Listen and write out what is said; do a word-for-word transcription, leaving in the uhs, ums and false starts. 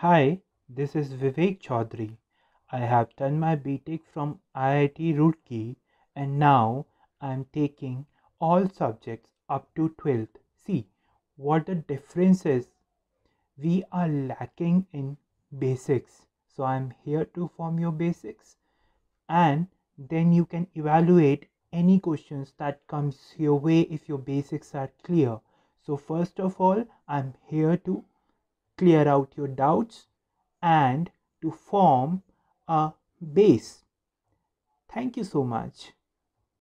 Hi, this is Vivek Chaudhary. I have done my B Tech from I I T Roorkee and now I am taking all subjects up to twelfth. See what the difference is. We are lacking in basics. So I am here to form your basics and then you can evaluate any questions that comes your way if your basics are clear. So first of all, I'm here to clear out your doubts and to form a base. Thank you so much.